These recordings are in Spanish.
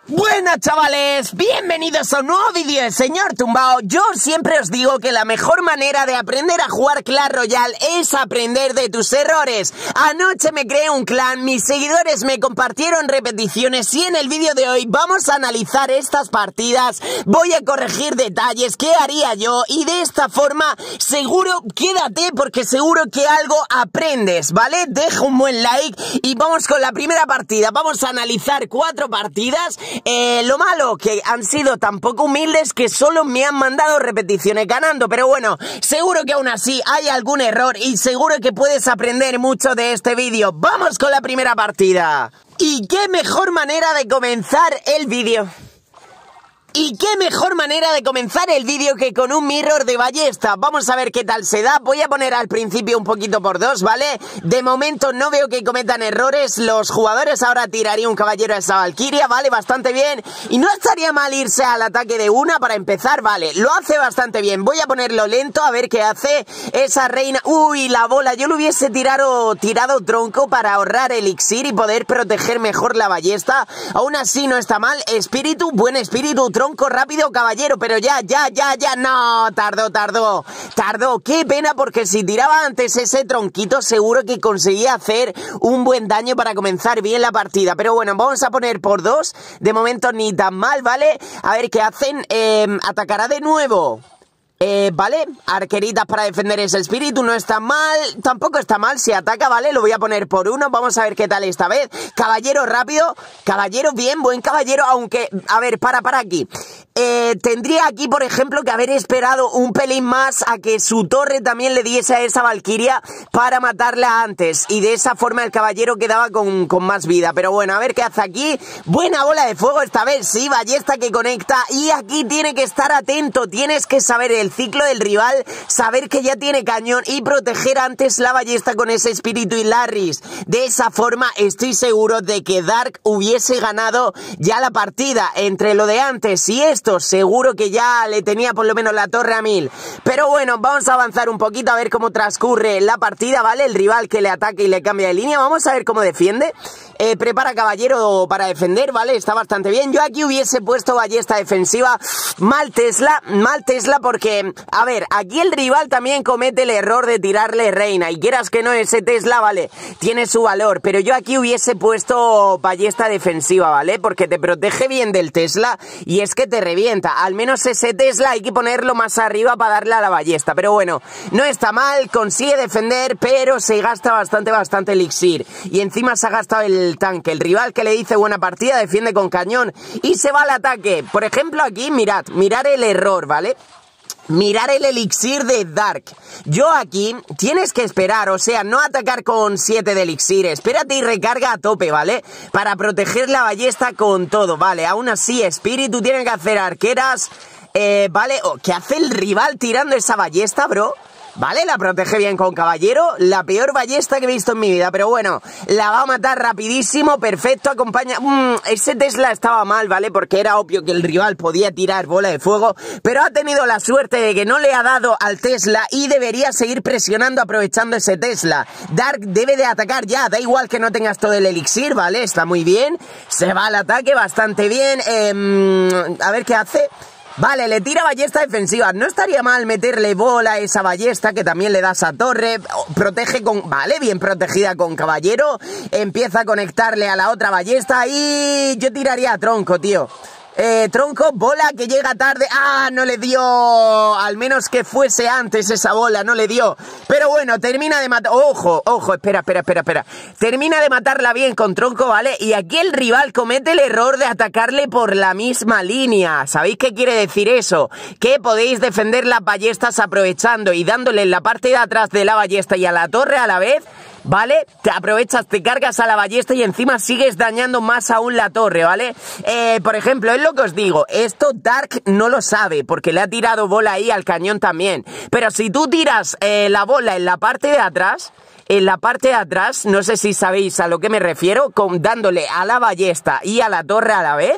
Buenas chavales, bienvenidos a un nuevo vídeo de Señor Tumbao. Yo siempre os digo que la mejor manera de aprender a jugar Clash Royale es aprender de tus errores. Anoche me creé un clan, mis seguidores me compartieron repeticiones y en el vídeo de hoy vamos a analizar estas partidas. Voy a corregir detalles, qué haría yo y de esta forma seguro, quédate porque seguro que algo aprendes, ¿vale? Deja un buen like y vamos con la primera partida. Vamos a analizar 4 partidas. Lo malo que han sido tan poco humildes que solo me han mandado repeticiones ganando, pero bueno, seguro que aún así hay algún error y seguro que puedes aprender mucho de este vídeo. ¡Vamos con la primera partida! ¿Y qué mejor manera de comenzar el vídeo? Y qué mejor manera de comenzar el vídeo que con un mirror de ballesta. Vamos a ver qué tal se da. Voy a poner al principio un poquito por 2, ¿vale? De momento no veo que cometan errores. Los jugadores ahora tiraría un caballero a esa Valkyria, ¿vale? Bastante bien. Y no estaría mal irse al ataque de una para empezar, ¿vale? Lo hace bastante bien. Voy a ponerlo lento a ver qué hace esa reina. Uy, la bola. Yo le hubiese tirado tronco para ahorrar elixir y poder proteger mejor la ballesta. Aún así no está mal. Espíritu, buen espíritu, tronco rápido, caballero, pero ya, no, tardó, qué pena porque si tiraba antes ese tronquito seguro que conseguía hacer un buen daño para comenzar bien la partida, pero bueno, vamos a poner por 2, de momento ni tan mal, ¿vale? A ver qué hacen, atacará de nuevo. Vale, arqueritas para defender ese espíritu, no está mal, tampoco está mal, si ataca, vale, lo voy a poner por 1, vamos a ver qué tal esta vez, caballero rápido, caballero bien, buen caballero, aunque, a ver, para aquí, tendría aquí, por ejemplo, que haber esperado un pelín más a que su torre también le diese a esa Valkyria para matarla antes, y de esa forma el caballero quedaba con más vida, pero bueno, a ver qué hace aquí, buena bola de fuego esta vez, sí, ballesta que conecta, y aquí tiene que estar atento, tienes que saber el ciclo del rival, saber que ya tiene cañón y proteger antes la ballesta con ese espíritu y Larrys. De esa forma estoy seguro de que Dark hubiese ganado ya la partida. Entre lo de antes y esto, seguro que ya le tenía por lo menos la torre a 1000. Pero bueno, vamos a avanzar un poquito a ver cómo transcurre la partida, ¿vale? El rival que le ataca y le cambia de línea. Vamos a ver cómo defiende. Prepara caballero para defender, ¿vale? Está bastante bien. Yo aquí hubiese puesto ballesta defensiva. Mal Tesla porque, a ver, aquí el rival también comete el error de tirarle reina. Y quieras que no, ese Tesla, ¿vale? Tiene su valor. Pero yo aquí hubiese puesto ballesta defensiva, ¿vale? Porque te protege bien del Tesla y es que te revienta. Al menos ese Tesla hay que ponerlo más arriba para darle a la ballesta. Pero bueno, no está mal, consigue defender, pero se gasta bastante elixir. Y encima se ha gastado el tanque. El rival que le dice buena partida defiende con cañón y se va al ataque. Por ejemplo aquí, mirad el error, ¿vale? Mirar el elixir de Dark. Yo aquí tienes que esperar, o sea, no atacar con 7 de elixir. Espérate y recarga a tope, ¿vale? Para proteger la ballesta con todo, ¿vale? Aún así, espíritu tiene que hacer arqueras. ¿Vale? ¿Qué hace el rival tirando esa ballesta, bro? Vale, la protege bien con caballero, la peor ballesta que he visto en mi vida, pero bueno, la va a matar rapidísimo, perfecto, acompaña... ese Tesla estaba mal, ¿vale? Porque era obvio que el rival podía tirar bola de fuego, pero ha tenido la suerte de que no le ha dado al Tesla y debería seguir presionando aprovechando ese Tesla. Dark debe de atacar ya, da igual que no tengas todo el elixir, ¿vale? Está muy bien, se va al ataque bastante bien, a ver qué hace... Vale, le tira ballesta defensiva. No estaría mal meterle bola a esa ballesta que también le das a torre. Protege con... Vale, bien protegida con caballero. Empieza a conectarle a la otra ballesta y yo tiraría a tronco, tío. Tronco, bola que llega tarde. ¡Ah! No le dio. Al menos que fuese antes esa bola, no le dio. Pero bueno, termina de matar. Ojo, espera. Termina de matarla bien con tronco, ¿vale? Y aquí el rival comete el error de atacarle por la misma línea. ¿Sabéis qué quiere decir eso? Que podéis defender las ballestas aprovechando y dándole en la parte de atrás de la ballesta y a la torre a la vez. ¿Vale? Te aprovechas, te cargas a la ballesta y encima sigues dañando más aún la torre, ¿vale? Por ejemplo, es lo que os digo, esto Dark no lo sabe porque le ha tirado bola ahí al cañón también. Pero si tú tiras la bola en la parte de atrás, en la parte de atrás, no sé si sabéis a lo que me refiero, dándole a la ballesta y a la torre a la vez,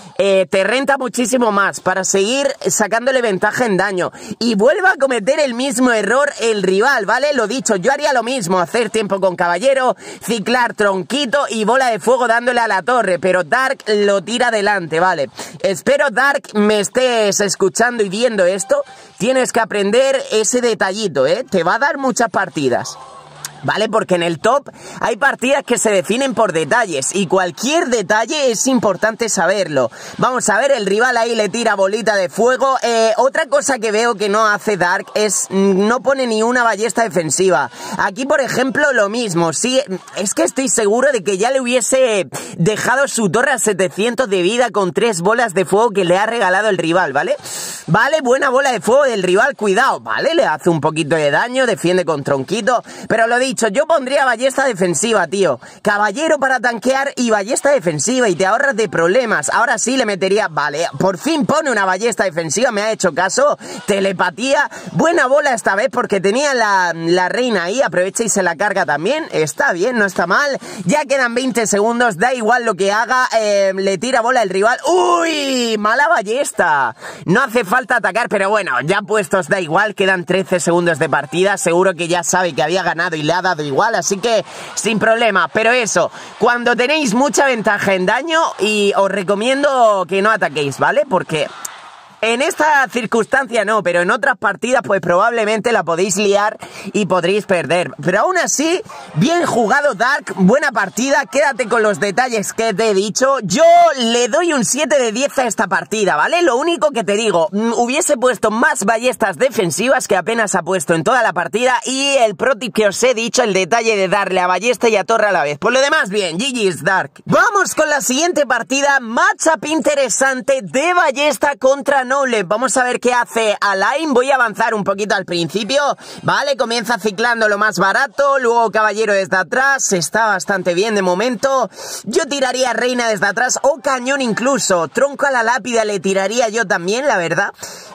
te renta muchísimo más para seguir sacándole ventaja en daño. Y vuelva a cometer el mismo error el rival, ¿vale? Lo dicho, yo haría lo mismo, hacer tiempo con caballero, ciclar tronquito y bola de fuego dándole a la torre, pero Dark lo tira adelante, ¿vale? Espero, Dark, me estés escuchando y viendo esto. Tienes que aprender ese detallito, ¿eh? Te va a dar muchas partidas, ¿vale? Porque en el top hay partidas que se definen por detalles y cualquier detalle es importante saberlo. Vamos a ver, el rival ahí le tira bolita de fuego. Otra cosa que veo que no hace Dark es no pone ni una ballesta defensiva. Aquí, por ejemplo, lo mismo. Sí, es que estoy seguro de que ya le hubiese dejado su torre a 700 de vida con 3 bolas de fuego que le ha regalado el rival, ¿vale? Vale, buena bola de fuego del rival, cuidado, ¿vale? Le hace un poquito de daño, defiende con tronquito, pero lo dicho, yo pondría ballesta defensiva, tío. Caballero para tanquear y ballesta defensiva y te ahorras de problemas. Ahora sí le metería, vale, por fin pone una ballesta defensiva, me ha hecho caso, telepatía, buena bola esta vez porque tenía la reina ahí, aprovecha y se la carga también, está bien, no está mal. Ya quedan 20 segundos, da igual lo que haga, le tira bola el rival. ¡Uy! Mala ballesta. No hace falta atacar, pero bueno, ya puestos da igual, quedan 13 segundos de partida, seguro que ya sabe que había ganado y le ha dado igual, así que sin problema. Pero eso, cuando tenéis mucha ventaja en daño, y os recomiendo que no ataquéis, ¿vale? Porque en esta circunstancia no, pero en otras partidas pues probablemente la podéis liar y podréis perder. Pero aún así, bien jugado, Dark, buena partida, quédate con los detalles que te he dicho. Yo le doy un 7 de 10 a esta partida, ¿vale? Lo único que te digo, hubiese puesto más ballestas defensivas que apenas ha puesto en toda la partida, y el pro tip que os he dicho, el detalle de darle a ballesta y a torre a la vez. Por lo demás, bien, GG's, Dark. Vamos con la siguiente partida, matchup interesante de ballesta contra Noble. Vamos a ver qué hace Alain. Voy a avanzar un poquito al principio, ¿vale? Comienza ciclando lo más barato, luego caballero desde atrás, está bastante bien de momento. Yo tiraría reina desde atrás o cañón incluso, tronco a la lápida le tiraría yo también, la verdad.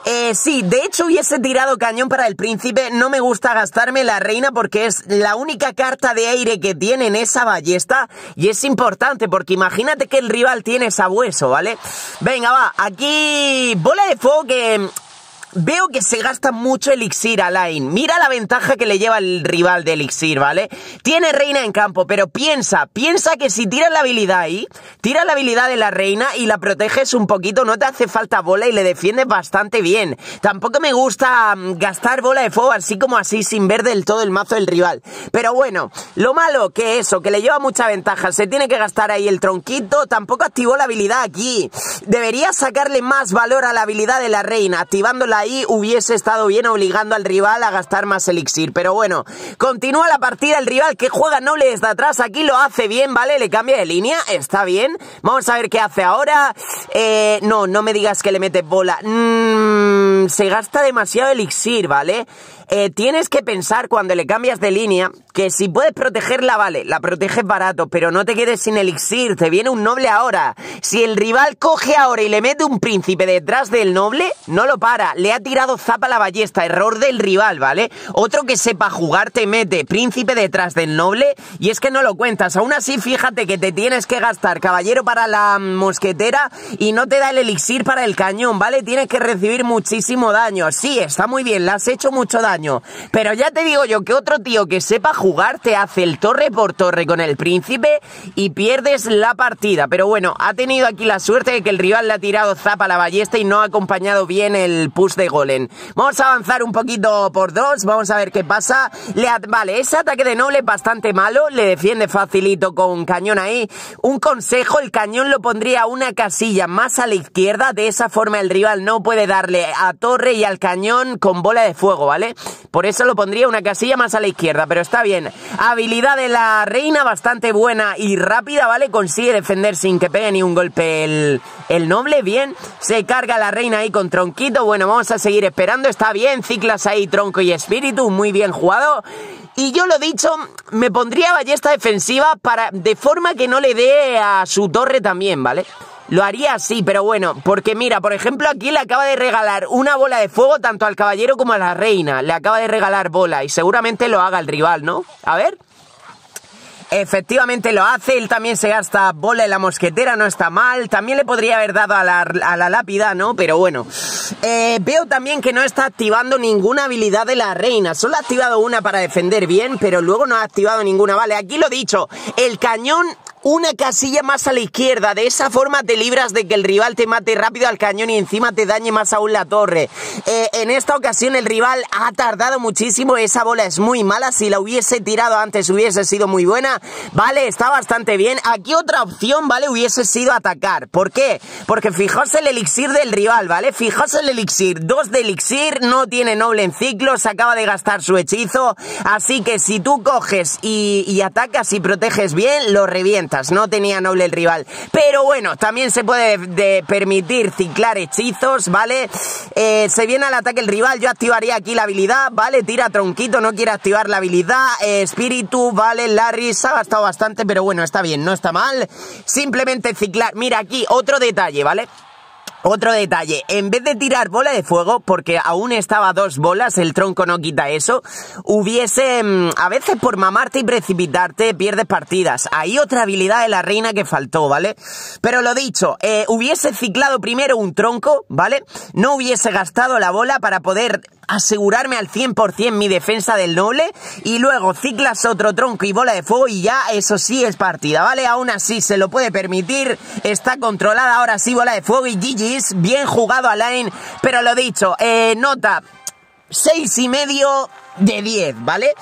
Sí, de hecho hubiese tirado cañón para el príncipe, no me gusta gastarme la reina porque es la única carta de aire que tiene en esa ballesta y es importante porque imagínate que el rival tiene sabueso, ¿vale? Venga, va, aquí bola de fuego que veo que se gasta mucho elixir Alain. Mira la ventaja que le lleva el rival de elixir, ¿vale? Tiene reina en campo, pero piensa que si tiras la habilidad ahí, tiras la habilidad de la reina y la proteges un poquito, no te hace falta bola y le defiendes bastante bien. Tampoco me gusta gastar bola de fuego así como así sin ver del todo el mazo del rival. Pero bueno, lo malo que eso, que le lleva mucha ventaja, se tiene que gastar ahí el tronquito, tampoco activó la habilidad aquí. Debería sacarle más valor a la habilidad de la reina, activándola ahí hubiese estado bien, obligando al rival a gastar más elixir. Pero bueno, continúa la partida, el rival que juega noble desde atrás, aquí lo hace bien, ¿vale? Le cambia de línea, está bien. Vamos a ver qué hace ahora. No me digas que le mete bola. Se gasta demasiado elixir, ¿vale? Tienes que pensar cuando le cambias de línea que si puedes protegerla, vale, la proteges barato, pero no te quedes sin elixir, te viene un noble ahora. Si el rival coge ahora y le mete un príncipe detrás del noble, no lo para, le ha tirado zapa la ballesta, error del rival, ¿vale? Otro que sepa jugar te mete príncipe detrás del noble y es que no lo cuentas. Aún así, fíjate que te tienes que gastar caballero para la mosquetera y no te da el elixir para el cañón, ¿vale? Tienes que recibir muchísimo daño. Sí, está muy bien, le has hecho mucho daño, pero ya te digo yo que otro tío que sepa jugar te hace el torre por torre con el príncipe y pierdes la partida. Pero bueno, ha tenido aquí la suerte de que el rival le ha tirado zapa a la ballesta y no ha acompañado bien el push de golem. Vamos a avanzar un poquito por dos, vamos a ver qué pasa. Vale, ese ataque de noble es bastante malo, le defiende facilito con cañón ahí. Un consejo, el cañón lo pondría una casilla más a la izquierda, de esa forma el rival no puede darle a torre y al cañón con bola de fuego, ¿vale? Por eso lo pondría una casilla más a la izquierda, pero está bien. Habilidad de la reina bastante buena y rápida, ¿vale? Consigue defender sin que pegue ni un golpe el noble, bien. Se carga la reina ahí con tronquito, bueno, vamos a seguir esperando, está bien. Ciclas ahí tronco y espíritu, muy bien jugado. Y yo lo dicho, me pondría ballesta defensiva de forma que no le dé a su torre también, ¿vale? Lo haría así, pero bueno, porque mira, por ejemplo, aquí le acaba de regalar una bola de fuego tanto al caballero como a la reina. Le acaba de regalar bola y seguramente lo haga el rival, ¿no? A ver. Efectivamente lo hace, él también se gasta bola en la mosquetera, no está mal. También le podría haber dado a la lápida, ¿no? Pero bueno. Veo también que no está activando ninguna habilidad de la reina. Solo ha activado una para defender bien, pero luego no ha activado ninguna. Vale, aquí lo dicho, el cañón... Una casilla más a la izquierda, de esa forma te libras de que el rival te mate rápido al cañón y encima te dañe más aún la torre. En esta ocasión el rival ha tardado muchísimo, esa bola es muy mala, si la hubiese tirado antes hubiese sido muy buena, vale, está bastante bien. Aquí otra opción, vale, hubiese sido atacar. ¿Por qué? Porque fijaos el elixir del rival, vale, fijaos el elixir, 2 de elixir, no tiene noble en ciclo, se acaba de gastar su hechizo, así que si tú coges y atacas y proteges bien, lo revientas. No tenía noble el rival, pero bueno, también se puede permitir ciclar hechizos, ¿vale? Se viene al ataque el rival, yo activaría aquí la habilidad, ¿vale? Tira tronquito, no quiere activar la habilidad, espíritu, ¿vale? Larry se ha gastado bastante, pero bueno, está bien, no está mal, simplemente ciclar. Mira aquí, otro detalle, ¿vale? Otro detalle, en vez de tirar bola de fuego, porque aún estaba 2 bolas, el tronco no quita eso, hubiese, a veces por mamarte y precipitarte pierdes partidas. Hay otra habilidad de la reina que faltó, ¿vale? Pero lo dicho, hubiese ciclado primero un tronco, ¿vale? No hubiese gastado la bola para poder asegurarme al 100% mi defensa del noble, y luego ciclas otro tronco y bola de fuego y ya eso sí es partida, ¿vale? Aún así se lo puede permitir, está controlada, ahora sí bola de fuego y GG's, bien jugado Alain, pero lo dicho, nota 6,5 de 10, ¿vale?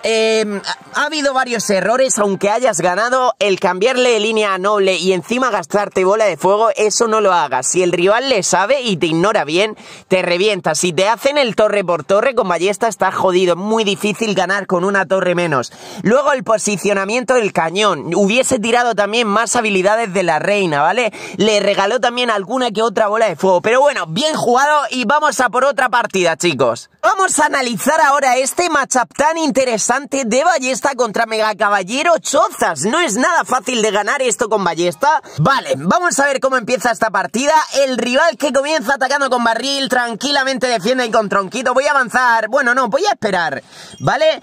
Ha habido varios errores, aunque hayas ganado, el cambiarle de línea a noble y encima gastarte bola de fuego, eso no lo hagas. Si el rival le sabe y te ignora bien, te revienta. Si te hacen el torre por torre con ballesta, está jodido, es muy difícil ganar con una torre menos. Luego el posicionamiento del cañón, hubiese tirado también más habilidades de la reina, ¿vale? Le regaló también alguna que otra bola de fuego, pero bueno, bien jugado y vamos a por otra partida, chicos. Vamos a analizar ahora este matchup tan interesante de ballesta contra Mega Caballero Chozas. No es nada fácil de ganar esto con ballesta. Vale, vamos a ver cómo empieza esta partida. El rival que comienza atacando con barril, tranquilamente defiende con tronquito. Voy a avanzar, bueno no, voy a esperar, ¿vale?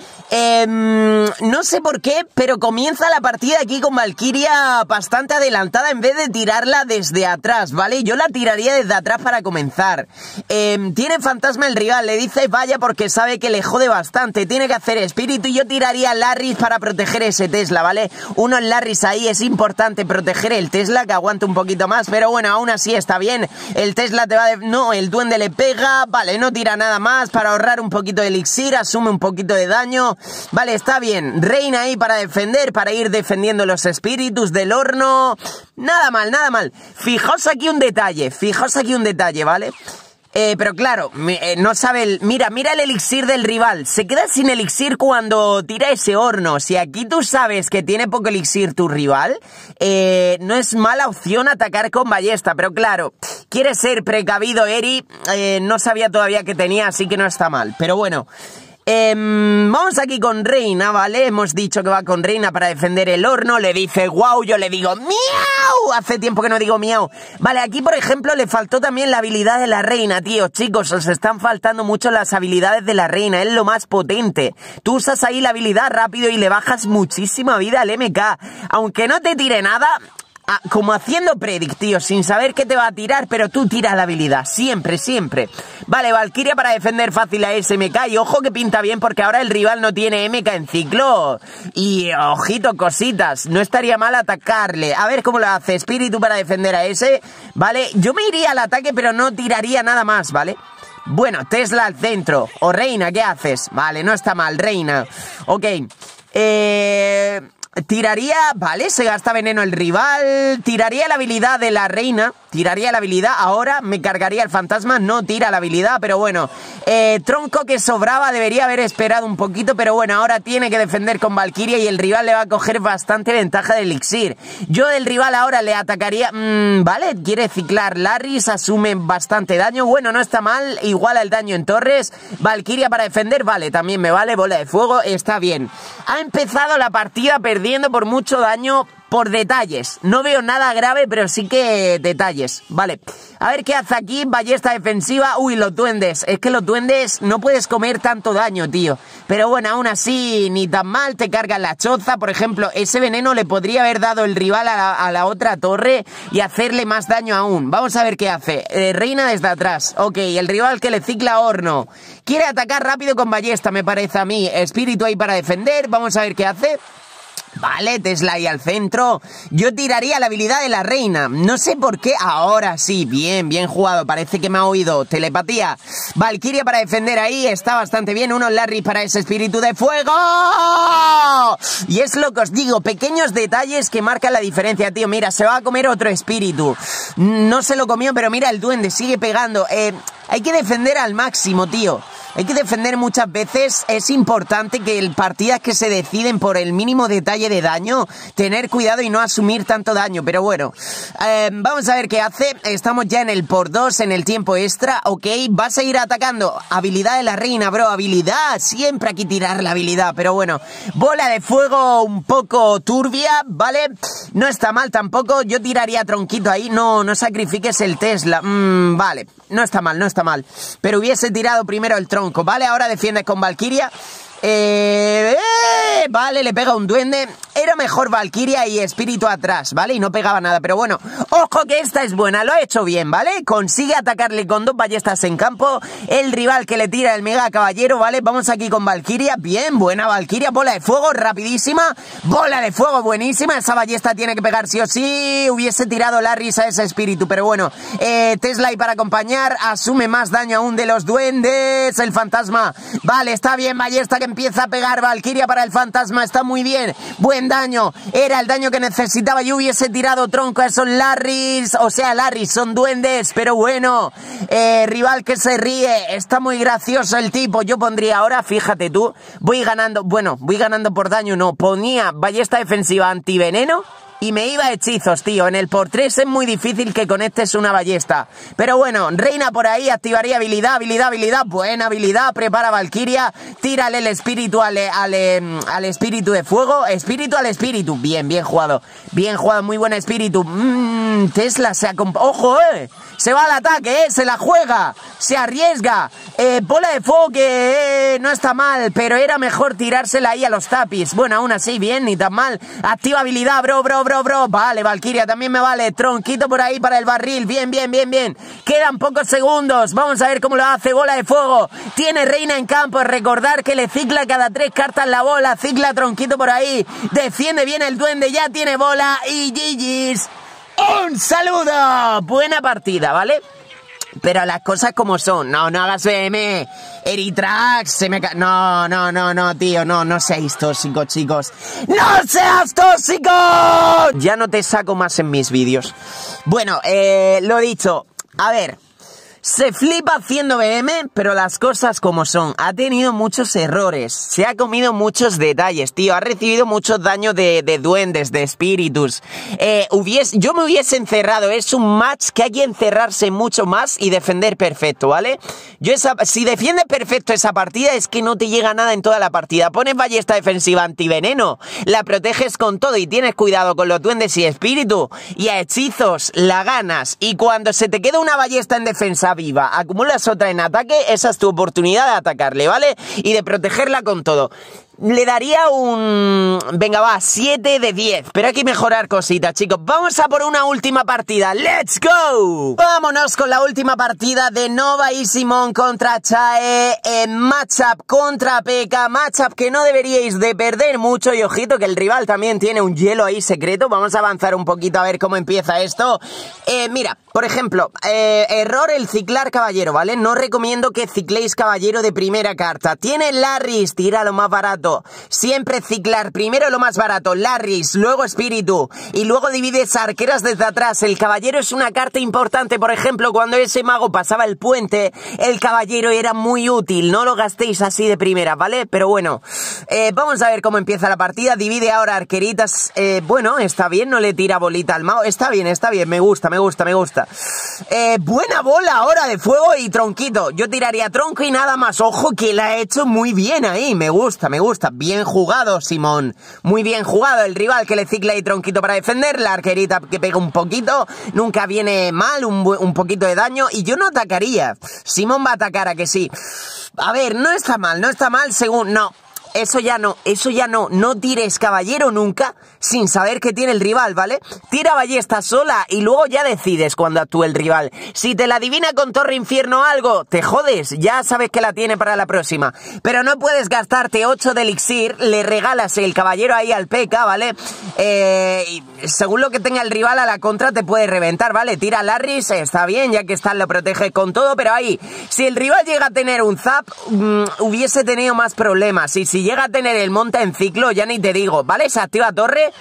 No sé por qué, pero comienza la partida aquí con Valkyria bastante adelantada en vez de tirarla desde atrás, ¿vale? Yo la tiraría desde atrás para comenzar. Tiene fantasma el rival, le dice vaya porque sabe que le jode bastante, tiene que hacer espíritu y yo tiraría Larrys para proteger ese Tesla, ¿vale? Unos Larrys ahí, es importante proteger el Tesla que aguante un poquito más, pero bueno, aún así está bien, el Tesla te va no, el duende le pega, vale, no tira nada más para ahorrar un poquito de elixir, asume un poquito de daño, vale, está bien, reina ahí para defender, para ir defendiendo los espíritus del horno, nada mal, nada mal. Fijaos aquí un detalle, ¿vale? Pero claro, no sabe mira el elixir del rival. Se queda sin elixir cuando tira ese horno. Si aquí tú sabes que tiene poco elixir tu rival, no es mala opción atacar con ballesta. Pero claro, quiere ser precavido Eri. No sabía todavía que tenía, así que no está mal. Pero bueno, vamos aquí con reina, ¿vale? Hemos dicho que va con reina para defender el horno. Le dice wow, yo le digo miau. Hace tiempo que no digo miau. Vale, aquí por ejemplo le faltó también la habilidad de la reina, tío. Chicos, os están faltando mucho las habilidades de la reina. Es lo más potente. Tú usas ahí la habilidad rápido y le bajas muchísima vida al MK. Aunque no te tire nada... como haciendo predict, tío, sin saber qué te va a tirar, pero tú tiras la habilidad, siempre, siempre. Vale, Valkyria para defender fácil a SMK, y ojo que pinta bien porque ahora el rival no tiene MK en ciclo. Y ojito, cositas, no estaría mal atacarle. A ver cómo lo hace, espíritu para defender a ese. Vale, yo me iría al ataque, pero no tiraría nada más, ¿vale? Bueno, Tesla al centro. O Reina, ¿qué haces? Vale, no está mal, Reina. Ok, tiraría, vale, se gasta veneno el rival, tiraría la habilidad de la reina, tiraría la habilidad, ahora me cargaría el fantasma, no tira la habilidad, pero bueno, tronco que sobraba, debería haber esperado un poquito, pero bueno, ahora tiene que defender con Valkyria y el rival le va a coger bastante ventaja de elixir. Yo del rival ahora le atacaría, vale, quiere ciclar Larrys, asume bastante daño, bueno, no está mal, iguala el daño en torres, Valkyria para defender, vale, también me vale, bola de fuego, está bien. Ha empezado la partida perdiendo por mucho daño, por detalles. No veo nada grave, pero sí que detalles. Vale, a ver qué hace aquí. Ballesta defensiva. Uy, los duendes. Es que los duendes no puedes comer tanto daño, tío. Pero bueno, aún así, ni tan mal. Te cargan la choza. Por ejemplo, ese veneno le podría haber dado el rival a la otra torre y hacerle más daño aún. Vamos a ver qué hace. Reina desde atrás. Ok, el rival que le cicla horno. Quiere atacar rápido con ballesta, me parece a mí. Espíritu ahí para defender. Vamos a ver qué hace. Vale, Tesla ahí al centro. Yo tiraría la habilidad de la reina. No sé por qué. Ahora sí, bien jugado. Parece que me ha oído. Telepatía. Valkyria para defender ahí. Está bastante bien. Unos Larry para ese espíritu de fuego. Y es lo que os digo. Pequeños detalles que marcan la diferencia, tío. Mira, se va a comer otro espíritu. No se lo comió, pero mira, el duende sigue pegando. Hay que defender al máximo, tío. Hay que defender muchas veces. Es importante que partidas que se deciden por el mínimo detalle de daño, tener cuidado y no asumir tanto daño. Pero bueno, vamos a ver qué hace. Estamos ya en el por 2, en el tiempo extra. Ok, va a seguir atacando. Habilidad de la reina, bro. Habilidad. Siempre hay que tirar la habilidad. Pero bueno, bola de fuego un poco turbia, ¿vale? No está mal tampoco. Yo tiraría tronquito ahí. No sacrifiques el Tesla. Vale, no está mal, no está mal. Pero hubiese tirado primero el tronco, ¿vale? Ahora defiende con Valkyria. Vale, le pega un duende. Era mejor Valkyria y espíritu atrás, ¿vale? Y no pegaba nada, pero bueno. Ojo que esta es buena, lo ha hecho bien, ¿vale? Consigue atacarle con 2 ballestas en campo. El rival que le tira el mega caballero, ¿vale? Vamos aquí con Valkyria. Bien, buena Valkyria. Bola de fuego, rapidísima. Bola de fuego, buenísima. Esa ballesta tiene que pegar sí o sí. Hubiese tirado Larry a ese espíritu, pero bueno. Tesla ahí para acompañar. Asume más daño aún de los duendes. El fantasma. Vale, está bien, ballesta que empieza a pegar. Valkyria para el fantasma, está muy bien. Buen daño, era el daño que necesitaba. Yo hubiese tirado tronco a esos Larrys. O sea, Larrys son duendes, pero bueno. Rival que se ríe. Está muy gracioso el tipo. Yo pondría ahora, fíjate tú, voy ganando. Bueno, voy ganando por daño, no. Ponía ballesta defensiva antiveneno y me iba a hechizos, tío. En el por 3 es muy difícil que conectes una ballesta. Pero bueno, reina por ahí, activaría habilidad. Buena habilidad, prepara Valkyria. Tírale el espíritu al espíritu de fuego. Espíritu al espíritu. Bien jugado. Bien jugado, muy buen espíritu. Tesla se ¡ojo, se va al ataque, se la juega. Se arriesga. Bola de fuego que no está mal, pero era mejor tirársela ahí a los tapis. Bueno, aún así, bien, ni tan mal. Activa habilidad, bro. Vale, Valkyria también me vale. Tronquito por ahí para el barril. Bien. Quedan pocos segundos. Vamos a ver cómo lo hace. Bola de fuego. Tiene reina en campo. Recordar que le cicla cada 3 cartas la bola. Cicla tronquito por ahí. Defiende bien el duende. Ya tiene bola. Y GG's. ¡Un saludo! Buena partida, ¿vale? Pero las cosas como son. No hagas BM. Eritrax, se me cae. No, tío. No seáis tóxicos, chicos. ¡No seas tóxico! Ya no te saco más en mis vídeos. Bueno, lo dicho. A ver. Se flipa haciendo BM, pero las cosas como son. Ha tenido muchos errores. Se ha comido muchos detalles, tío. Ha recibido muchos daños de duendes, de espíritus. Yo me hubiese encerrado. Es un match que hay que encerrarse mucho más y defender perfecto, ¿vale? Si defiendes perfecto esa partida, es que no te llega nada en toda la partida. Pones ballesta defensiva antiveneno, la proteges con todo y tienes cuidado con los duendes y espíritu. Y a hechizos la ganas. Y cuando se te queda una ballesta en defensa viva, acumulas otra en ataque, esa es tu oportunidad de atacarle, ¿vale? Y de protegerla con todo. Le daría un... Venga, va, 7 de 10. Pero hay que mejorar cositas, chicos. Vamos a por una última partida. ¡Let's go! Vámonos con la última partida de Nova y Simón contra Chae en matchup contra P.E.K.K.A. Matchup que no deberíais de perder mucho. Y ojito que el rival también tiene un hielo ahí secreto. Vamos a avanzar un poquito a ver cómo empieza esto. Mira, por ejemplo, error el ciclar caballero, ¿vale? No recomiendo que cicléis caballero de primera carta. Tiene Larrys, tira lo más barato. Siempre ciclar primero lo más barato, Larrys, luego espíritu y luego divides arqueras desde atrás. El caballero es una carta importante. Por ejemplo, cuando ese mago pasaba el puente, el caballero era muy útil. No lo gastéis así de primera, ¿vale? Pero bueno, vamos a ver cómo empieza la partida. Divide ahora arqueritas. Bueno, está bien, no le tira bolita al mago. Está bien, me gusta. Buena bola ahora de fuego y tronquito. Yo tiraría tronco y nada más. Ojo que la ha hecho muy bien ahí. Me gusta, me gusta. Bien jugado, Simón. Muy bien jugado. El rival que le cicla y tronquito para defender. La arquerita que pega un poquito. Nunca viene mal, un poquito de daño. Y yo no atacaría. Simón va a atacar, ¿a que sí? A ver, no está mal según... No. Eso ya no, no tires caballero nunca sin saber que tiene el rival, ¿vale? Tira ballesta sola y luego ya decides cuando actúe el rival. Si te la adivina con torre infierno o algo, te jodes, ya sabes que la tiene para la próxima. Pero no puedes gastarte 8 de elixir, le regalas el caballero ahí al P.K., ¿vale? Y según lo que tenga el rival a la contra te puede reventar, ¿vale? Tira Larris, está bien, ya que Stan lo protege con todo, pero ahí, si el rival llega a tener un zap, hubiese tenido más problemas. Y si llega a tener el monta en ciclo, ya ni te digo, ¿vale? Se activa torre.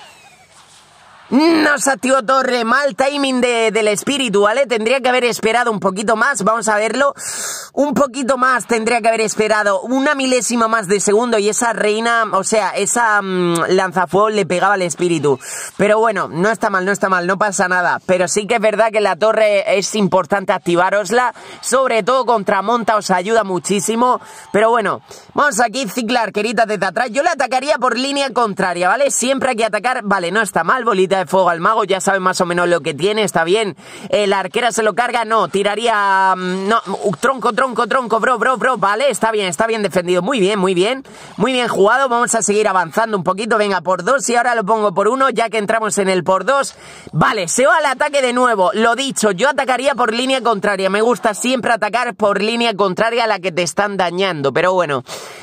No se activó torre, mal timing del espíritu, ¿vale? Tendría que haber esperado un poquito más, vamos a verlo. Un poquito más tendría que haber esperado, una milésima más de segundo y esa reina, o sea, esa lanzafuegos le pegaba al espíritu. Pero bueno, no está mal, no pasa nada. Pero sí que es verdad que la torre es importante activárosla, sobre todo contra monta os ayuda muchísimo. Pero bueno, vamos aquí, cicla arquerita desde atrás. Yo le atacaría por línea contraria, ¿vale? Siempre hay que atacar, vale, no está mal, bolita de fuego al mago, ya saben más o menos lo que tiene, está bien. La arquera se lo carga, no, tiraría... no, tronco, bro, vale, está bien defendido, muy bien jugado, vamos a seguir avanzando un poquito, venga, por 2 y ahora lo pongo por 1, ya que entramos en el por 2, vale, se va al ataque de nuevo, lo dicho, yo atacaría por línea contraria, me gusta siempre atacar por línea contraria a la que te están dañando, pero bueno,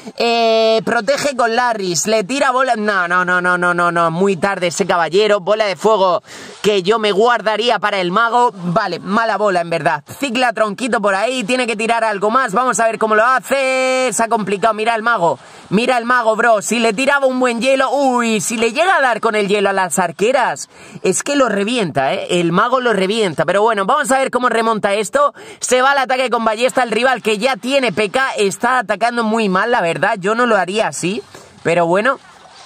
protege con Larris, le tira bola, no, muy tarde ese caballero, bola de fuego que yo me guardaría para el mago, vale, mala bola en verdad, cicla tronquito por ahí, tiene que tirar algo más, vamos a ver cómo lo hace, se ha complicado, mira el mago, bro, si le tiraba un buen hielo, uy, si le llega a dar con el hielo a las arqueras, es que lo revienta, el mago lo revienta, pero bueno, vamos a ver cómo remonta esto, se va al ataque con ballesta, el rival que ya tiene P.K. está atacando muy mal, la verdad, yo no lo haría así, pero bueno...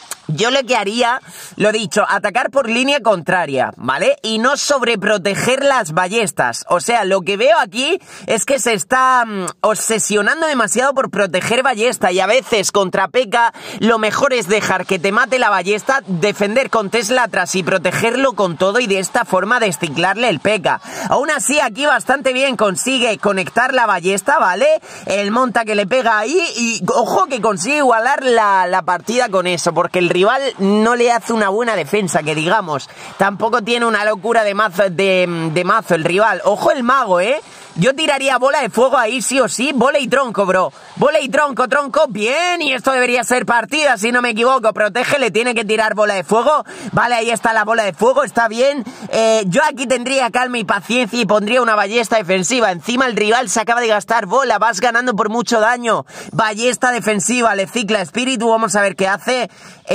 Yo lo que haría, lo dicho, atacar por línea contraria, ¿vale? Y no sobreproteger las ballestas. O sea, lo que veo aquí es que se está obsesionando demasiado por proteger ballesta y a veces contra P.K. lo mejor es dejar que te mate la ballesta, defender con Tesla atrás y protegerlo con todo y de esta forma desciclarle el P.K. Aún así, aquí bastante bien consigue conectar la ballesta, ¿vale? El monta que le pega ahí y ojo que consigue igualar la partida con eso, porque el rival no le hace una buena defensa, que digamos. Tampoco tiene una locura de mazo, de mazo el rival. Ojo el mago, Yo tiraría bola de fuego ahí sí o sí. Bola y tronco, bro. Bola y tronco. Bien, y esto debería ser partida, si no me equivoco. Protege, le tiene que tirar bola de fuego. Vale, ahí está la bola de fuego, está bien. Yo aquí tendría calma y paciencia y pondría una ballesta defensiva. Encima el rival se acaba de gastar bola. Vas ganando por mucho daño. Ballesta defensiva, le cicla espíritu. Vamos a ver qué hace.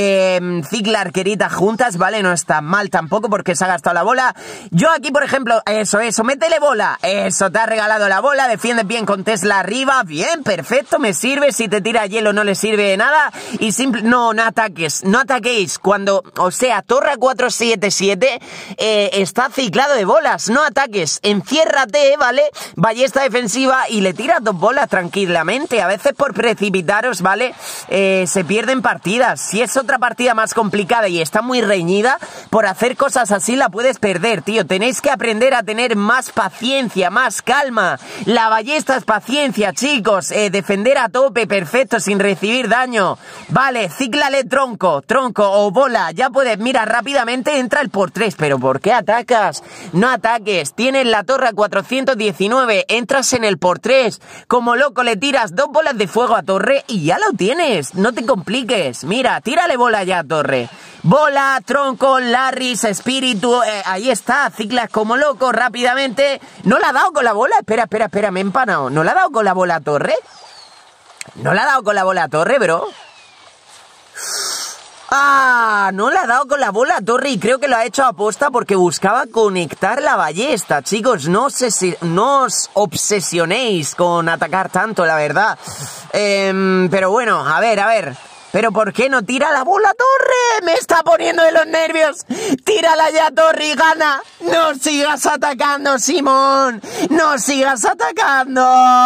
Cicla arquerita juntas, ¿vale? No está mal tampoco porque se ha gastado la bola. Yo aquí, por ejemplo, eso, métele bola. Eso, te ha regalado la bola, defiendes bien con Tesla arriba, bien, perfecto, me sirve. Si te tira hielo no le sirve de nada. Y no ataquéis. Cuando, o sea, torre 477 está ciclado de bolas, no ataques. Enciérrate, ¿vale? Ballesta defensiva y le tiras 2 bolas tranquilamente. A veces por precipitaros, ¿vale? Se pierden partidas. Si es otra partida más complicada y está muy reñida, por hacer cosas así la puedes perder, tío. Tenéis que aprender a tener más paciencia, más calma. La ballesta es paciencia, chicos. Defender a tope, perfecto, sin recibir daño. Vale, cíclale tronco o bola. Ya puedes, mira, rápidamente entra el por 3. ¿Pero por qué atacas? No ataques. Tienes la torre a 419. Entras en el por 3. Como loco le tiras 2 bolas de fuego a torre y ya lo tienes. No te compliques. Mira, tírale bola ya a torre. Bola, tronco, Larris, espíritu, ahí está, ciclas como loco, rápidamente. ¿No la ha dado con la bola? Espera, me he empanado. ¿No la ha dado con la bola a torre? ¿No la ha dado con la bola a torre, bro? ¡Ah! No le ha dado con la bola a torre y creo que lo ha hecho a posta porque buscaba conectar la ballesta. Chicos, no os obsesionéis con atacar tanto, la verdad. Pero bueno, a ver. ¿Pero por qué no tira la bola, Torre? Me está poniendo de los nervios. Tírala ya, Torre, y gana. No sigas atacando, Simón. No sigas atacando.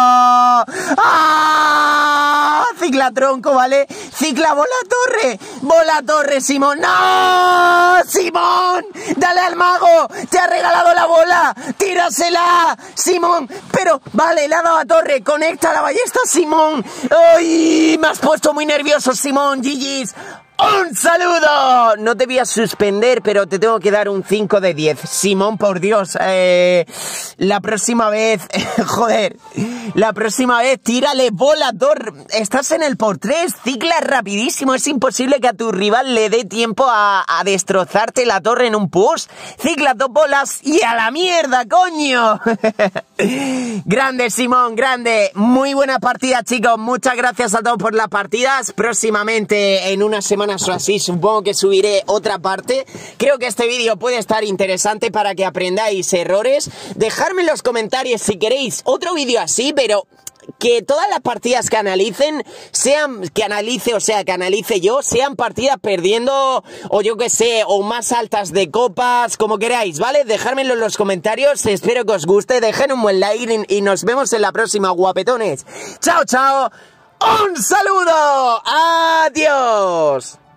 ¡Ah! Cicla tronco, ¿vale? Cicla bola, Torre. Bola, Torre, Simón. ¡No! ¡Simón! ¡Dale al mago! ¡Te ha regalado la bola! ¡Tírasela! ¡Simón! Pero, vale, le ha dado a Torre. Conecta la ballesta, Simón. ¡Ay! Me has puesto muy nervioso, Simón. GG's. ¡Un saludo! No te voy a suspender, pero te tengo que dar un 5 de 10. Simón, por Dios, la próxima vez, joder, la próxima vez tírale bola, estás en el por 3, cicla rapidísimo, es imposible que a tu rival le dé tiempo a destrozarte la torre en un push. Cicla 2 bolas y a la mierda, coño. Grande, Simón, grande. Muy buena partida, chicos. Muchas gracias a todos por las partidas. Próximamente, en unas semanas o así, supongo que subiré otra parte. Creo que este vídeo puede estar interesante para que aprendáis errores. Dejadme en los comentarios si queréis otro vídeo así, pero que todas las partidas que analicen que analice yo, sean partidas perdiendo, o yo que sé, o más altas de copas, como queráis, ¿vale? Dejármelo en los comentarios, espero que os guste, dejen un buen like y nos vemos en la próxima, guapetones. ¡Chao, chao! ¡Un saludo! ¡Adiós!